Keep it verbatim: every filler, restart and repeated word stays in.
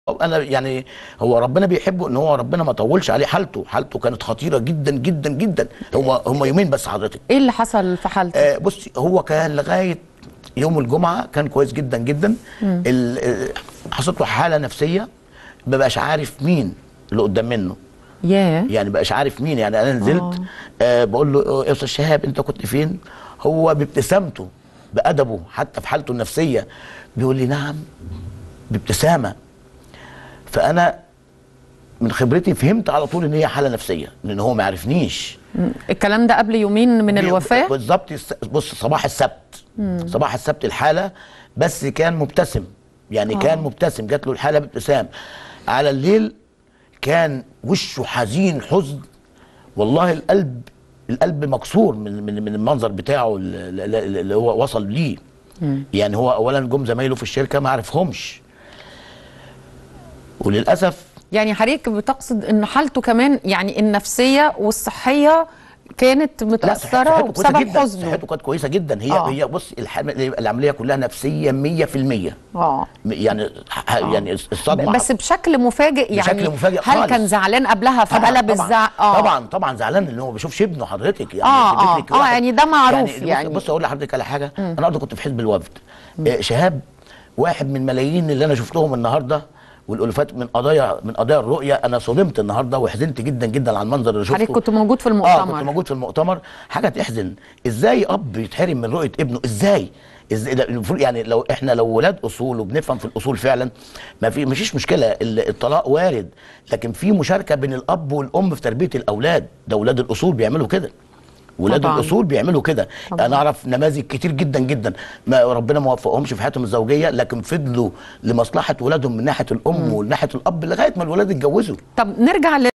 انا يعني هو ربنا بيحبه ان هو ربنا ما طولش عليه. حالته حالته كانت خطيره جدا جدا جدا. هو هم يومين بس حضرتك. ايه اللي حصل في حالته؟ آه بصي، هو كان لغايه يوم الجمعه كان كويس جدا جدا. حصلت له حاله نفسيه، ما بقاش عارف مين اللي قدام منه. ياه يعني ما بقاش عارف مين. يعني انا نزلت آه بقول له يا استاذ شهاب انت كنت فين؟ هو بابتسامته بادبه حتى في حالته النفسيه بيقول لي نعم بابتسامه. فانا من خبرتي فهمت على طول ان هي حاله نفسيه، لان هو ما عرفنيش. الكلام ده قبل يومين من الوفاه بالظبط. بص، صباح السبت مم. صباح السبت الحاله، بس كان مبتسم. يعني أوه. كان مبتسم، جات له الحاله بابتسام. على الليل كان وشه حزين حزن، والله القلب القلب مكسور من من من المنظر بتاعه اللي هو وصل ليه. مم. يعني هو اولا جم زمايله في الشركه ما عرفهمش، وللاسف يعني حضرتك بتقصد ان حالته كمان يعني النفسيه والصحيه كانت متاثره بسبب حزنه؟ صحته كانت كويسه جدا. هي آه. هي بص، العمليه كلها نفسيه مية في المية. اه يعني آه. يعني الصدمه بس بشكل مفاجئ. يعني بشكل مفاجئ هل خالص. كان زعلان قبلها فقلب الزعق؟ اه طبعا طبعا زعلان لان هو ما بيشوفش ابنه حضرتك. يعني اه اه, آه يعني ده معروف. يعني, يعني بص, بص اقول لحضرتك على حاجه. م. انا النهارده كنت في حزب الوفد. آه شهاب واحد من ملايين اللي انا شفتهم النهارده، والالوفات من قضايا من قضايا الرؤيه. انا صدمت النهارده وحزنت جدا جدا على المنظر اللي شفته. حضرتك كنت موجود في المؤتمر؟ اه كنت موجود في المؤتمر. حاجه تحزن. ازاي اب يتحرم من رؤيه ابنه؟ ازاي؟ ازاي المفروض يعني لو احنا لو ولاد اصول وبنفهم في الاصول فعلا ما في مفيش مشكله. الطلاق وارد، لكن في مشاركه بين الاب والام في تربيه الاولاد. ده ولاد الاصول بيعملوا كده. ولاد طبعاً. الاصول بيعملوا كده. انا اعرف نماذج كتير جدا جدا ما ربنا ما وفقهمش في حياتهم الزوجيه، لكن فضلوا لمصلحه ولادهم من ناحيه الام ومن ناحيه الاب لغايه ما الولاد اتجوزوا. طب نرجع ل